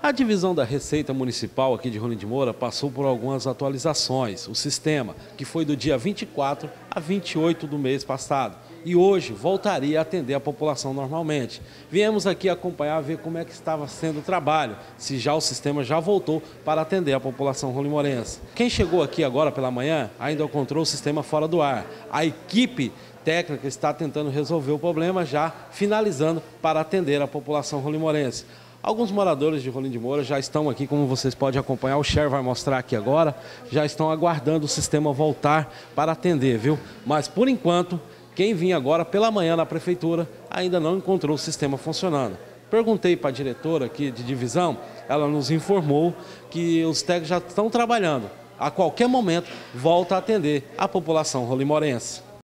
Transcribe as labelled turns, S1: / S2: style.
S1: A divisão da Receita Municipal aqui de Rolim de Moura passou por algumas atualizações. O sistema, que foi do dia 24 a 28 do mês passado, e hoje voltaria a atender a população normalmente. Viemos aqui acompanhar, ver como é que estava sendo o trabalho, se já o sistema já voltou para atender a população rolimorense. Quem chegou aqui agora pela manhã ainda encontrou o sistema fora do ar. A equipe técnica está tentando resolver o problema, já finalizando para atender a população rolimorense. Alguns moradores de Rolim de Moura já estão aqui, como vocês podem acompanhar, o Cher vai mostrar aqui agora, já estão aguardando o sistema voltar para atender, viu? Mas, por enquanto, quem vinha agora pela manhã na prefeitura ainda não encontrou o sistema funcionando. Perguntei para a diretora aqui de divisão, ela nos informou que os técnicos já estão trabalhando. A qualquer momento, volta a atender a população rolimorense.